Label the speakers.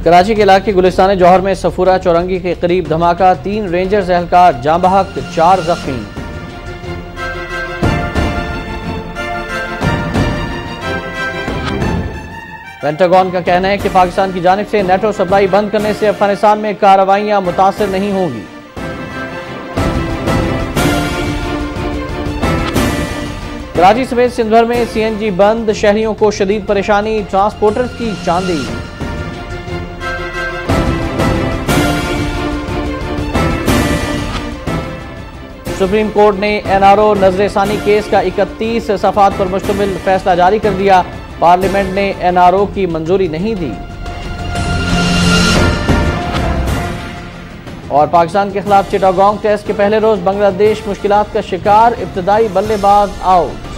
Speaker 1: कराची के इलाके गुलिस्तान जौहर में सफूरा चौरंगी के करीब धमाका, 3 रेंजर्स एहलकार जाँ बहक, 4 जख्मी। पेंटागन का कहना है कि पाकिस्तान की जानिब से नेटो सप्लाई बंद करने से अफगानिस्तान में कार्रवाइयां मुतासिर नहीं होंगी। कराची समेत सिंध भर में सीएनजी बंद, शहरियों को शदीद परेशानी, ट्रांसपोर्टर्स की चांदी। सुप्रीम कोर्ट ने एनआरओ नजरसानी केस का 31 सफात पर मुश्तमिल फैसला जारी कर दिया। पार्लियामेंट ने एनआरओ की मंजूरी नहीं दी। और पाकिस्तान के खिलाफ चिटागोंग टेस्ट के पहले रोज बांग्लादेश मुश्किलात का शिकार, इब्तदाई बल्लेबाज आउट।